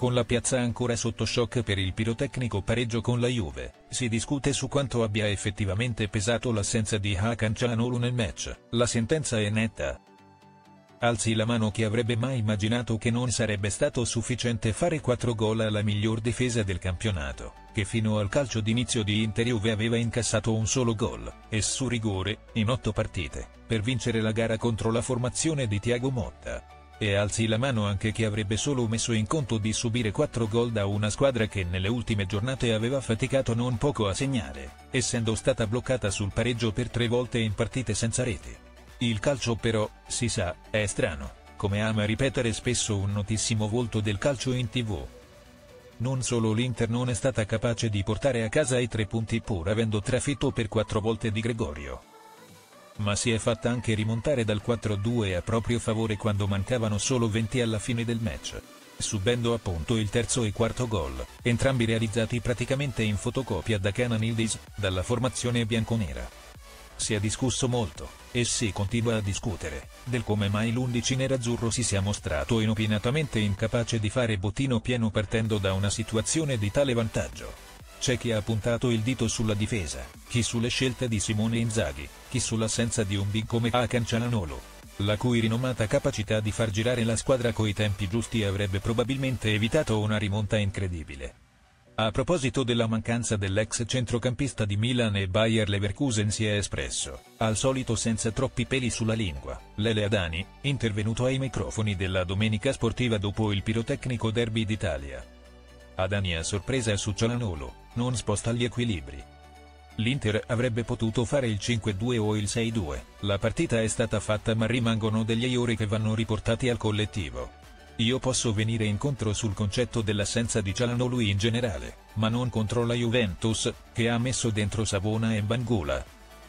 Con la piazza ancora sotto shock per il pirotecnico pareggio con la Juve, si discute su quanto abbia effettivamente pesato l'assenza di Hakan Çalhanoğlu nel match. La sentenza è netta. Alzi la mano chi avrebbe mai immaginato che non sarebbe stato sufficiente fare 4 gol alla miglior difesa del campionato, che fino al calcio d'inizio di Inter-Juve aveva incassato un solo gol, e su rigore, in 8 partite, per vincere la gara contro la formazione di Thiago Motta. E alzi la mano anche chi avrebbe solo messo in conto di subire 4 gol da una squadra che nelle ultime giornate aveva faticato non poco a segnare, essendo stata bloccata sul pareggio per 3 volte in partite senza reti. Il calcio però, si sa, è strano, come ama ripetere spesso un notissimo volto del calcio in TV. Non solo l'Inter non è stata capace di portare a casa i 3 punti pur avendo trafitto per 4 volte Di Gregorio, ma si è fatta anche rimontare dal 4-2 a proprio favore quando mancavano solo 20 alla fine del match, subendo appunto il terzo e quarto gol, entrambi realizzati praticamente in fotocopia da Kenan Yıldız, dalla formazione bianconera. Si è discusso molto, e si continua a discutere, del come mai l'11 nerazzurro si sia mostrato inopinatamente incapace di fare bottino pieno partendo da una situazione di tale vantaggio. C'è chi ha puntato il dito sulla difesa, chi sulle scelte di Simone Inzaghi, chi sull'assenza di un big come Hakan Çalhanoğlu, la cui rinomata capacità di far girare la squadra coi tempi giusti avrebbe probabilmente evitato una rimonta incredibile. A proposito della mancanza dell'ex centrocampista di Milan e Bayer Leverkusen si è espresso, al solito senza troppi peli sulla lingua, Lele Adani, intervenuto ai microfoni della Domenica Sportiva dopo il pirotecnico derby d'Italia. Adani a sorpresa su Çalhanoğlu, non sposta gli equilibri. L'Inter avrebbe potuto fare il 5-2 o il 6-2, la partita è stata fatta ma rimangono degli errori che vanno riportati al collettivo. Io posso venire incontro sul concetto dell'assenza di Çalhanoğlu in generale, ma non contro la Juventus, che ha messo dentro Savona e Bangula.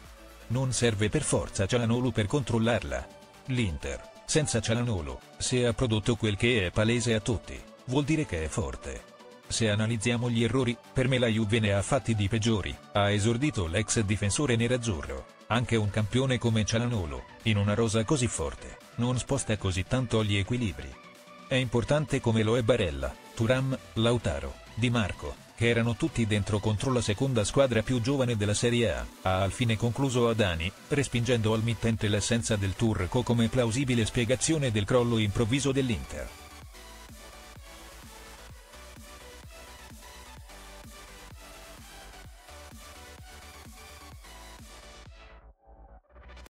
Non serve per forza Çalhanoğlu per controllarla. L'Inter, senza Çalhanoğlu, se ha prodotto quel che è palese a tutti, vuol dire che è forte. Se analizziamo gli errori, per me la Juve ne ha fatti di peggiori, ha esordito l'ex difensore nerazzurro. Anche un campione come Çalhanoğlu, in una rosa così forte, non sposta così tanto gli equilibri. È importante come lo è Barella, Thuram, Lautaro, Di Marco, che erano tutti dentro contro la seconda squadra più giovane della Serie A, ha al fine concluso Adani, respingendo al mittente l'assenza del turco come plausibile spiegazione del crollo improvviso dell'Inter.